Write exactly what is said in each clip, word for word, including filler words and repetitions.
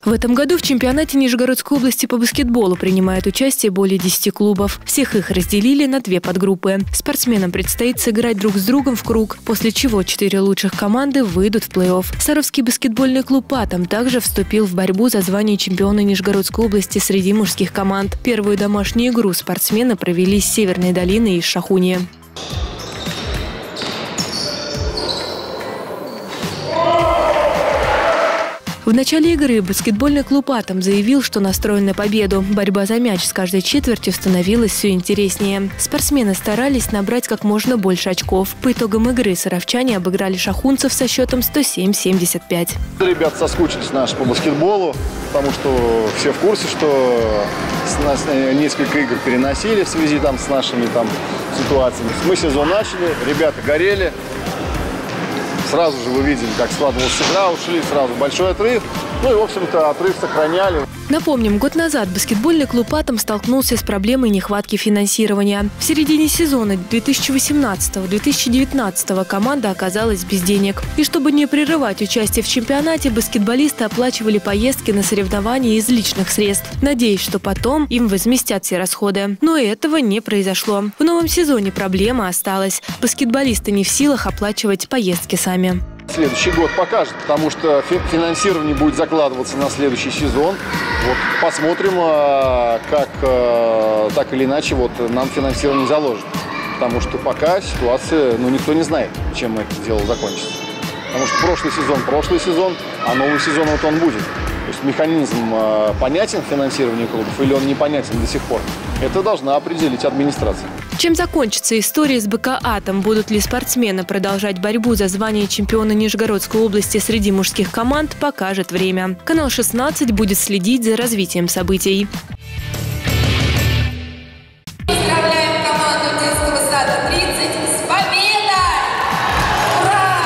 В этом году в чемпионате Нижегородской области по баскетболу принимает участие более десяти клубов. Всех их разделили на две подгруппы. Спортсменам предстоит сыграть друг с другом в круг, после чего четыре лучших команды выйдут в плей-офф. Саровский баскетбольный клуб «Атом» также вступил в борьбу за звание чемпиона Нижегородской области среди мужских команд. Первую домашнюю игру спортсмены провели с Северной долины и Шахуни. В начале игры баскетбольный клуб «Атом» заявил, что настроен на победу. Борьба за мяч с каждой четвертью становилась все интереснее. Спортсмены старались набрать как можно больше очков. По итогам игры саровчане обыграли шахунцев со счетом сто семь — семьдесят пять. Ребята соскучились наши по баскетболу, потому что все в курсе, что с нас несколько игр переносили в связи там, с нашими там, ситуациями. Мы сезон начали, ребята горели. Сразу же вы видели, как складывалась игра, ушли сразу большой отрыв. Ну и, в общем-то, отрыв сохраняли. Напомним, год назад баскетбольный клуб «Атом» столкнулся с проблемой нехватки финансирования. В середине сезона две тысячи восемнадцатого — две тысячи девятнадцатого команда оказалась без денег. И чтобы не прерывать участие в чемпионате, баскетболисты оплачивали поездки на соревнования из личных средств, надеясь, что потом им возместят все расходы. Но этого не произошло. В новом сезоне проблема осталась. Баскетболисты не в силах оплачивать поездки сами. Следующий год покажет, потому что финансирование будет закладываться на следующий сезон. Вот посмотрим, как так или иначе вот нам финансирование заложит. Потому что пока ситуация, ну, никто не знает, чем это дело закончится. Потому что прошлый сезон, прошлый сезон, а новый сезон вот он будет. То есть механизм понятен финансирования клубов или он непонятен до сих пор? Это должна определить администрация. Чем закончится история с БК «Атом»? Будут ли спортсмены продолжать борьбу за звание чемпиона Нижегородской области среди мужских команд, покажет время. Канал шестнадцать будет следить за развитием событий. Поздравляем команду детского сада тридцать с победой! Ура!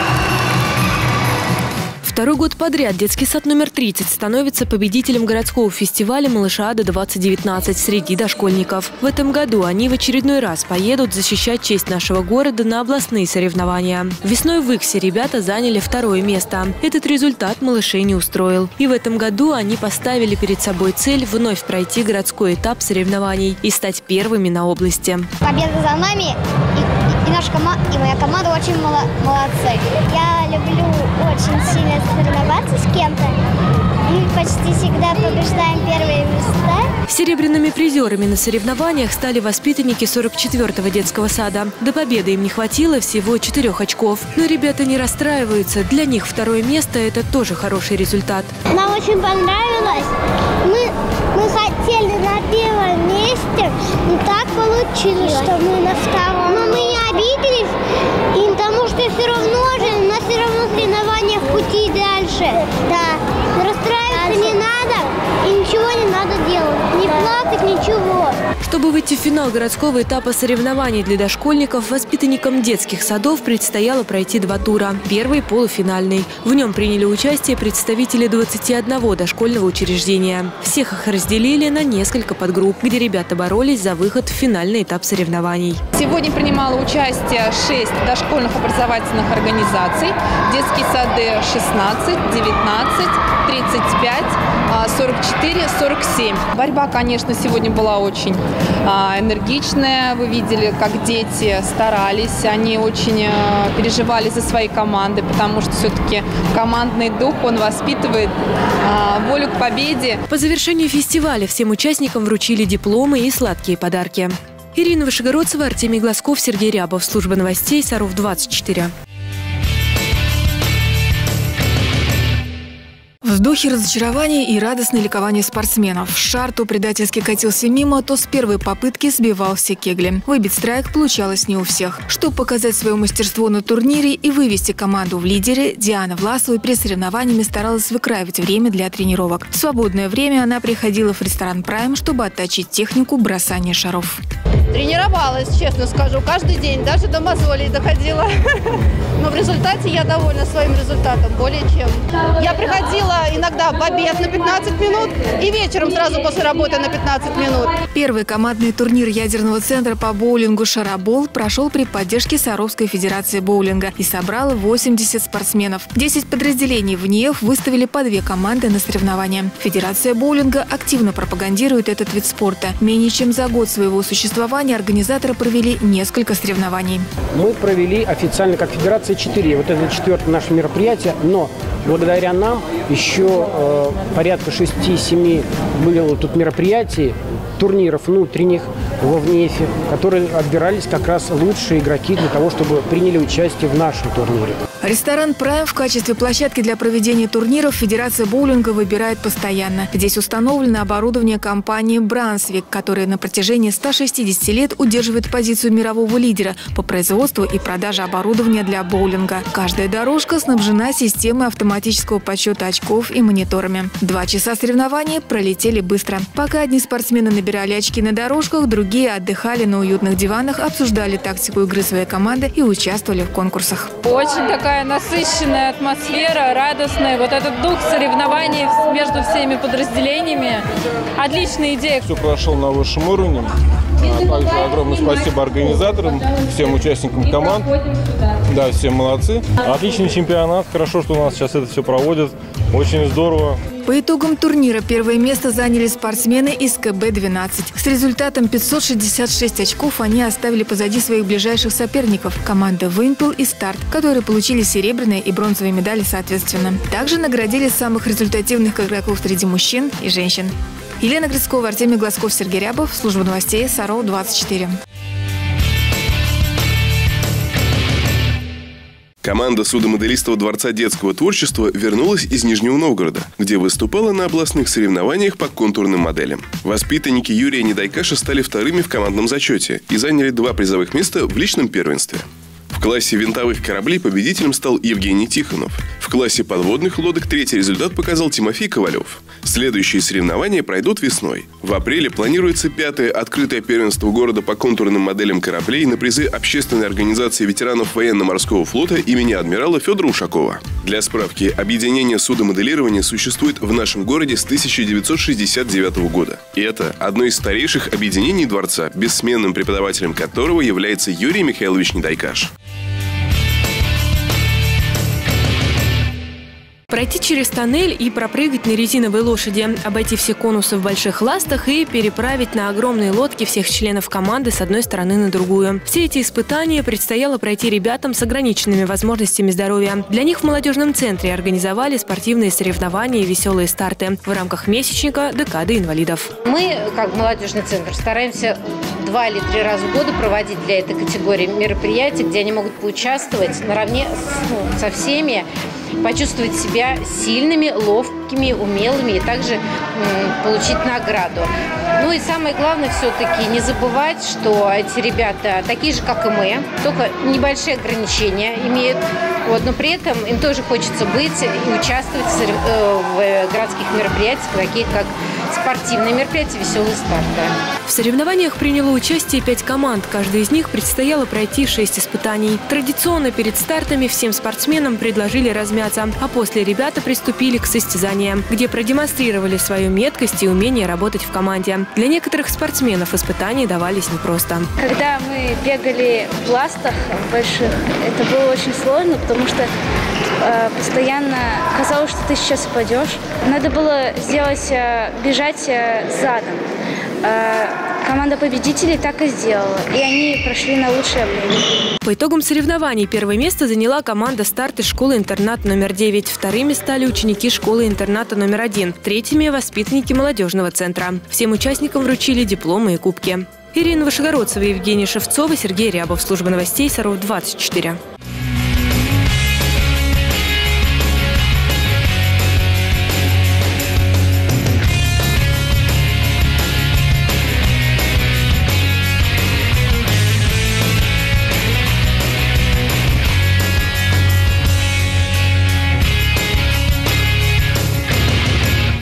Второй год подряд детский сад номер тридцать становится победителем городского фестиваля «Малышада-двадцать девятнадцать» среди дошкольников. В этом году они в очередной раз поедут защищать честь нашего города на областные соревнования. Весной в Иксе ребята заняли второе место. Этот результат малышей не устроил. И в этом году они поставили перед собой цель вновь пройти городской этап соревнований и стать первыми на области. Победа за нами, и, и, наша команда, и моя команда очень молодцы. Я люблю очень сильно соревноваться с кем-то. Мы почти всегда побеждаем первые места. Серебряными призерами на соревнованиях стали воспитанники сорок четвёртого детского сада. До победы им не хватило всего четырёх очков. Но ребята не расстраиваются. Для них второе место – это тоже хороший результат. Нам очень понравилось. Мы, мы хотели на первом месте, но так получилось, что мы на втором. Но мы не обиделись, и потому что все равно же, у нас все равно соревнования в пути дальше. Да, но расстраиваться не надо и ничего не надо делать. Не плакать, ничего. Чтобы выйти в финал городского этапа соревнований для дошкольников, воспитанникам детских садов предстояло пройти два тура. Первый – полуфинальный. В нем приняли участие представители двадцати одного дошкольного учреждения. Всех их разделили на несколько подгрупп, где ребята боролись за выход в финальный этап соревнований. Сегодня принимало участие шесть дошкольных образовательных организаций. Детские сады шестнадцать, девятнадцать, тридцать пять, сорок четыре, сорок семь. Борьба, конечно, сегодня была очень энергичная. Вы видели, как дети старались. Они очень переживали за свои команды, потому что все-таки командный дух, он воспитывает волю к победе. По завершению фестиваля всем участникам вручили дипломы и сладкие подарки. Ирина Вышегородцева, Артемий Глазков, Сергей Рябов. Служба новостей Саров двадцать четыре. Вздохи разочарования и радостное ликование спортсменов. Шар то предательски катился мимо, то с первой попытки сбивал все кегли. Выбить страйк получалось не у всех. Чтобы показать свое мастерство на турнире и вывести команду в лидере, Диана Власова перед соревнованиями старалась выкраивать время для тренировок. В свободное время она приходила в ресторан «Прайм», чтобы отточить технику бросания шаров. Тренировалась, честно скажу, каждый день, даже до мозолей доходила. Но в результате я довольна своим результатом, более чем. Я приходила иногда Да, в обед на пятнадцать минут и вечером сразу после работы на пятнадцать минут. Первый командный турнир ядерного центра по боулингу «Шарабол» прошел при поддержке Саровской федерации боулинга и собрал восемьдесят спортсменов. десять подразделений в НИЭФ выставили по две команды на соревнования. Федерация боулинга активно пропагандирует этот вид спорта. Менее чем за год своего существования организаторы провели несколько соревнований. Мы провели официально как Федерация четыре. Вот это четвертое наше мероприятие, но благодаря нам еще э, порядка шести-семи было тут мероприятий, турниров внутренних во ВНИЭФе, которые отбирались как раз лучшие игроки для того, чтобы приняли участие в нашем турнире. Ресторан «Прайм» в качестве площадки для проведения турниров Федерация боулинга выбирает постоянно. Здесь установлено оборудование компании «Брансвик», которая на протяжении ста шестидесяти лет удерживает позицию мирового лидера по производству и продаже оборудования для боулинга. Каждая дорожка снабжена системой автоматического подсчета очков и мониторами. Два часа соревнований пролетели быстро. Пока одни спортсмены набирали очки на дорожках, другие отдыхали на уютных диванах, обсуждали тактику игры своей команды и участвовали в конкурсах. Очень такая насыщенная атмосфера, радостная. Вот этот дух соревнований между всеми подразделениями. Отличная идея. Все прошло на высшем уровне. А также огромное спасибо организаторам, всем участникам команд. Да, все молодцы. Отличный чемпионат. Хорошо, что у нас сейчас это все проводят. Очень здорово. По итогам турнира первое место заняли спортсмены из ка бэ двенадцать. С результатом пятьсот шестьдесят шесть очков они оставили позади своих ближайших соперников – команды «Вымпел» и «Старт», которые получили серебряные и бронзовые медали соответственно. Также наградили самых результативных игроков среди мужчин и женщин. Елена Грицкова, Артемий Глазков, Сергей Рябов. Служба новостей Саров двадцать четыре. Команда судомоделистов Дворца детского творчества вернулась из Нижнего Новгорода, где выступала на областных соревнованиях по контурным моделям. Воспитанники Юрия Недайкаша стали вторыми в командном зачете и заняли два призовых места в личном первенстве. В классе винтовых кораблей победителем стал Евгений Тихонов. В классе подводных лодок третий результат показал Тимофей Ковалев. Следующие соревнования пройдут весной. В апреле планируется пятое открытое первенство города по контурным моделям кораблей на призы общественной организации ветеранов военно-морского флота имени адмирала Федора Ушакова. Для справки, объединение судомоделирования существует в нашем городе с тысяча девятьсот шестьдесят девятого года. И это одно из старейших объединений Дворца, бессменным преподавателем которого является Юрий Михайлович Недайкаш. Пройти через тоннель и пропрыгать на резиновой лошади, обойти все конусы в больших ластах и переправить на огромные лодки всех членов команды с одной стороны на другую. Все эти испытания предстояло пройти ребятам с ограниченными возможностями здоровья. Для них в молодежном центре организовали спортивные соревнования и веселые старты в рамках месячника «Декады инвалидов». Мы, как молодежный центр, стараемся два или три раза в год проводить для этой категории мероприятия, где они могут поучаствовать наравне с, ну, со всеми, почувствовать себя сильными, ловкими, умелыми и также м, получить награду. Ну и самое главное все-таки не забывать, что эти ребята такие же, как и мы, только небольшие ограничения имеют. Вот, но при этом им тоже хочется быть и участвовать в городских мероприятиях, таких как спортивные мероприятия, веселые старты. В соревнованиях приняло участие пять команд. Каждой из них предстояло пройти шесть испытаний. Традиционно перед стартами всем спортсменам предложили размяться, а после ребята приступили к состязаниям, где продемонстрировали свою меткость и умение работать в команде. Для некоторых спортсменов испытания давались непросто. Когда мы бегали в пластах больших, это было очень сложно, потому что э, постоянно казалось, что ты сейчас упадешь. Надо было сделать, э, бежать э, задом. Э, команда победителей так и сделала, и они прошли на лучшее время. По итогам соревнований первое место заняла команда «Старт» из школы-интернат номер девять. Вторыми стали ученики школы-интерната номер один. Третьими – воспитанники молодежного центра. Всем участникам вручили дипломы и кубки. Ирина Вышегородцева, Евгений Шевцова, Сергей Рябов. Служба новостей Саров двадцать четыре.